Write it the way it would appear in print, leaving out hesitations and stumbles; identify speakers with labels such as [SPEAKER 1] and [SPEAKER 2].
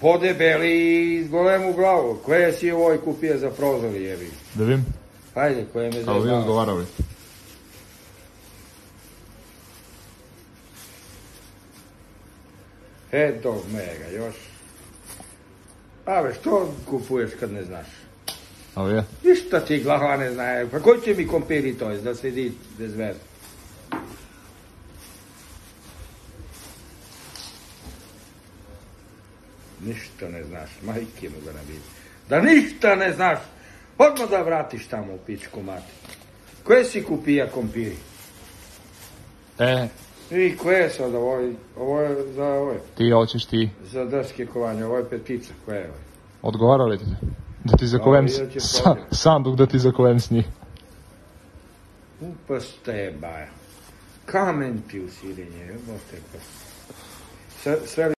[SPEAKER 1] podebeli i golemu glavu. Koje si ovoj kupio za prozor, jebi?
[SPEAKER 2] Da vidim.
[SPEAKER 1] Hajde, koje me zajebao.
[SPEAKER 2] Ali vi odgovarali.
[SPEAKER 1] Eto mega, još. Ave, što kupuješ kad ne znaš?
[SPEAKER 2] Ali je.
[SPEAKER 1] Ništa ti glava ne znaje. Pa koji će mi kompiri to, da sedi bez veze? Ništa ne znaš, majke mu ga nabiti. Da ništa ne znaš, odmah da vratiš tamo u pičku mati. Koje si kupija kompiri? I koje sad, ovo je za ovo?
[SPEAKER 2] Ti hoćeš ti.
[SPEAKER 1] Za daske kovanje, ovo je petica, koja je ovo?
[SPEAKER 2] Odgovarali ti? Da ti zakovem sanduk, da ti zakovem s njih.
[SPEAKER 1] Upaste je baja. Kamen ti u sirenje, jebote pa. Sve